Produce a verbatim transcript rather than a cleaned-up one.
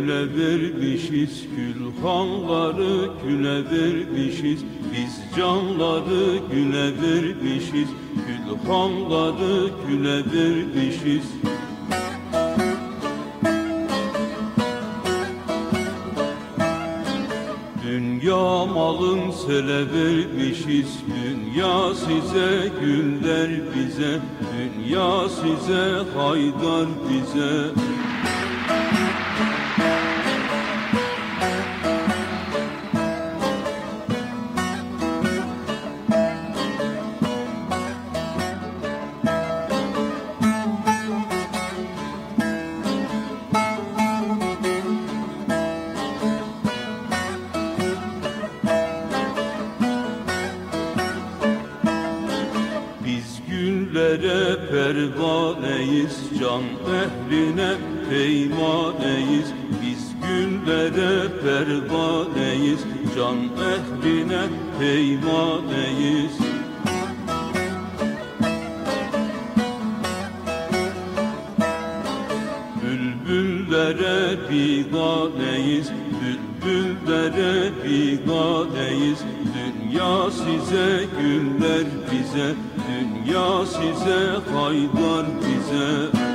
güle vermişiz, külhanları güle vermişiz. Biz canları güle vermişiz, külhanları güle vermişiz. Dünya malın sele vermişiz, dünya size güller bize, dünya size haydar bize. Güllere pervaneyiz, can ehline peymaneyiz. Biz güllere pervaneyiz, can ehline peymaneyiz. Bülbüllere biganeyiz, bülbüllere biganeyiz. Dünya size güller bize, dünya size haydar bize.